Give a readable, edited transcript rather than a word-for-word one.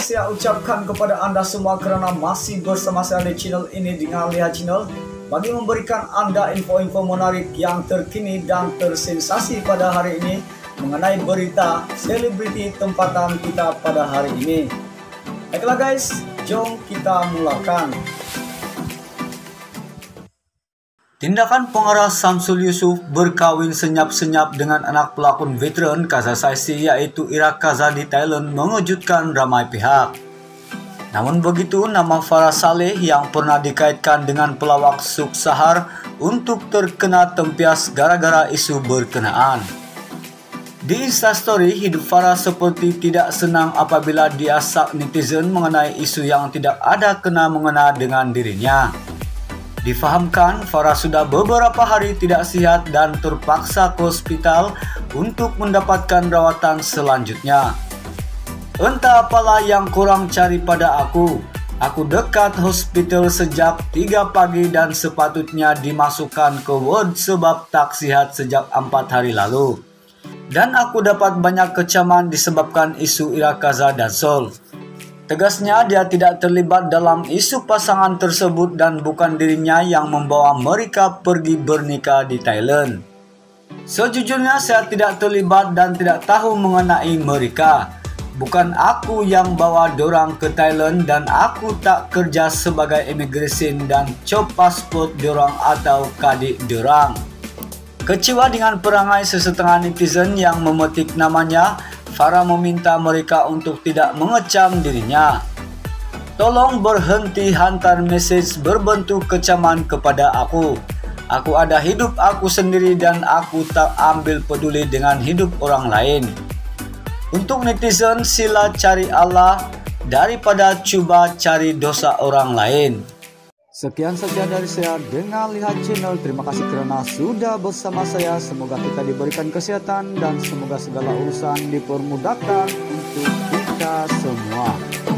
saya ucapkan kepada Anda semua kerana masih bersama saya di channel ini dengan Lihat Channel bagi memberikan Anda info-info menarik yang terkini dan tersensasi pada hari ini mengenai berita selebriti tempatan kita pada hari ini. Baiklah guys, jom kita mulakan. Tindakan pengarah Syamsul Yusuf berkawin senyap-senyap dengan anak pelakon veteran Kazasai yaitu Ira Kaza di Thailand mengejutkan ramai pihak. Namun begitu, nama Farah Saleh yang pernah dikaitkan dengan pelawak Suk Sahar untuk terkena tempias gara-gara isu berkenaan. Di Instastory, hidup Farah seperti tidak senang apabila diasak netizen mengenai isu yang tidak ada kena-mengena dengan dirinya. Difahamkan, Farah sudah beberapa hari tidak sihat dan terpaksa ke hospital untuk mendapatkan rawatan selanjutnya. Entah apalah yang kurang cari pada aku. Aku dekat hospital sejak 3 pagi dan sepatutnya dimasukkan ke ward sebab tak sihat sejak 4 hari lalu. Dan aku dapat banyak kecaman disebabkan isu Ira Kaza dan Sol. Tegasnya, dia tidak terlibat dalam isu pasangan tersebut dan bukan dirinya yang membawa mereka pergi bernikah di Thailand. Sejujurnya saya tidak terlibat dan tidak tahu mengenai mereka. Bukan aku yang bawa dorang ke Thailand dan aku tak kerja sebagai immigration dan cop pasport dorang atau kadik dorang. Kecewa dengan perangai sesetengah netizen yang memetik namanya, Farah meminta mereka untuk tidak mengecam dirinya. Tolong berhenti hantar mesej berbentuk kecaman kepada aku. Aku ada hidup aku sendiri dan aku tak ambil peduli dengan hidup orang lain. Untuk netizen, sila cari Allah daripada cuba cari dosa orang lain. Sekian saja dari saya dengan Lihat Channel. Terima kasih kerana sudah bersama saya. Semoga kita diberikan kesehatan dan semoga segala urusan dipermudahkan untuk kita semua.